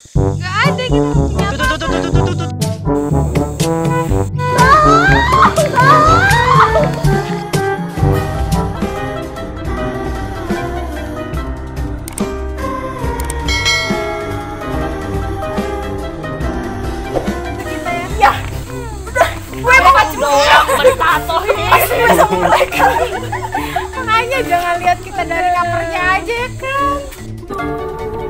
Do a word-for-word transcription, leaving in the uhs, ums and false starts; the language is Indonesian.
Gak ada gitu. Tuh, tuh, tuh, tuh, tuh, tuh, tuh, tuh. Gue mau Patohin. Gue sama mereka. Makanya jangan lihat kita dari covernya aja ya kan.